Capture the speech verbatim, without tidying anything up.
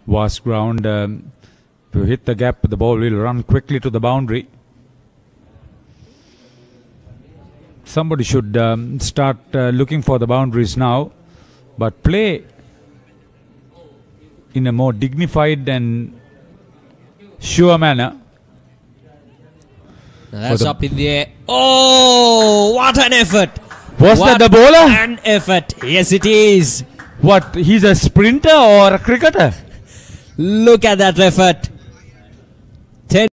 vast ground. Um, if you hit the gap, the ball will run quickly to the boundary. Somebody should um, start uh, looking for the boundaries now, but play in a more dignified and sure manner. That's up in the air. Oh, what an effort! Was what that the bowler? An effort. Yes, it is. What? He's a sprinter or a cricketer? Look at that effort.